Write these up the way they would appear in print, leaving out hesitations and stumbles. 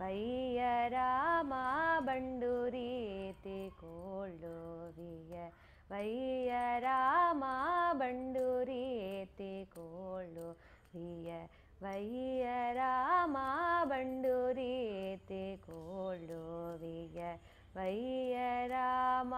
ವಯ್ಯ ರಾಮ ಬಂಡೂರೀತಿ ಕೊಳ್ಳುವಿಯ ವಯ್ಯ ರಾಮ ಬಂಡೂರೀತಿ ಕೊಳ್ಳುವಿಯ ವಯ್ಯ ರಾಮ ಬಂಡೂರೀತಿ ಕೊಳ್ಳುವಿಯ ವಯ್ಯ ರಾಮ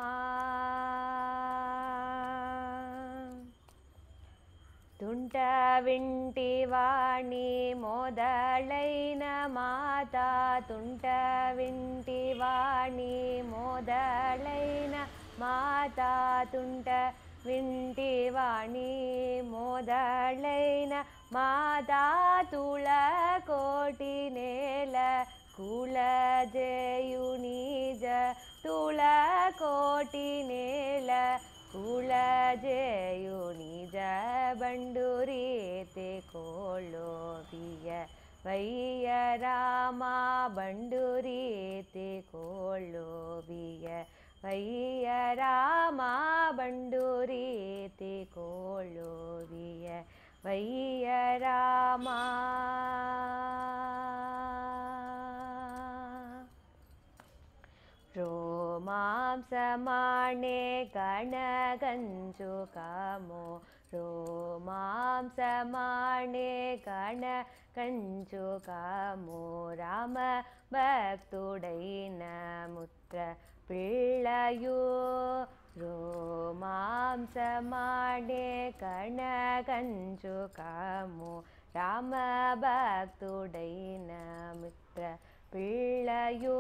ತುಂಟ ವಿಂಟಿ ವಾಣಿ ಮೊದಲೈನ ಮಾತಾ ತುಂಟ ವಿಂಟಿ ವಾಣಿ ಮೊದಲೈನ ಮಾತಾ ತುಂಟ ವಿಂಟಿ ವಾಣಿ ಮೊದಲೈನ ಮಾತಾ ತುಳ ಕೋಟಿ ನೇಲ ಕುಲ ಜಯು ನಿಜ ತುಳ ಕೋಟಿ ನೇಲ ಕುಲ ಜಯು ನಿಜ ಬಂಡೂರೀತಿ ಕೊಳ್ಳುವಿಯ ವಯ್ಯ ರಾಮ ಬಂಡೂರೀತಿ ಕೊಳ್ಳುವಿಯ ವಯ್ಯ ರಾಮ ಬಂಡೂರೀತಿ ಕೊಳ್ಳುವಿಯ ವಯ್ಯ ರಾಮ ರೋಮಾಂಸಮಾಣೆ ಕಣಗಂಜು ಕಾಮೋ ರೋಮಾಂಸಮಾಣೆ ಕಣಗಂಜು ಕಾಮೋ ರಾಮ ಭಕ್ತುಡೈನ ಮುತ್ರ பிள்ளையோ ரோமாம்சமாடே கணகஞ்சு காமோ ராம பக்துடைன மித்ர பிள்ளையோ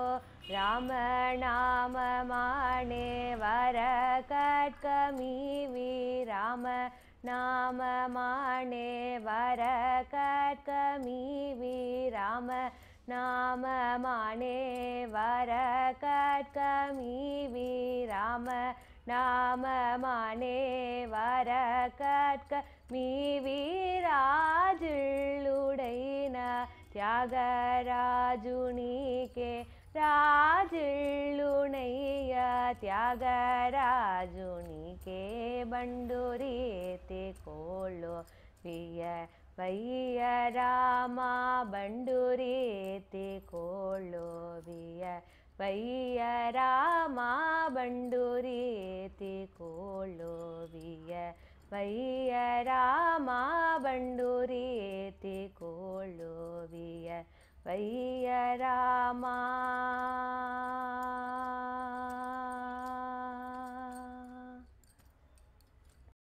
ராமநாமமானே வர கட்கமீவி ராம நாமமானே வர கட்கமீவி ராம நாமமானே வர கட்கமீவி ராம நாமமானே வர கட்கமீவி ராஜுளுடைன தியாகராஜுனிகே ராஜுளுணைய தியாகராஜுனிகே ಬಂಡೂರೀತಿ ಕೊಳ್ಳುವಿಯ ವಯ್ಯ ರಾಮ ಬಂಡೂರೀತಿ ಕೊಳ್ಳುವಿಯ ವಯ್ಯ ರಾಮ ಬಂಡೂರೀತಿ ಕೊಳ್ಳುವಿಯ ವಯ್ಯ ರಾಮ ಬಂಡೂರೀತಿ ಕೊಳ್ಳುವಿಯ ವಯ್ಯ ರಾಮ